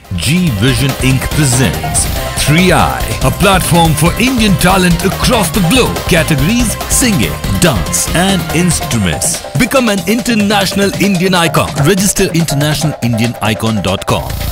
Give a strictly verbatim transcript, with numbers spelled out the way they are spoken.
G Vision Incorporated presents three I, a platform for Indian talent across the globe. Categories: singing, dance and instruments. Become an international Indian icon. Register international indian icon dot com.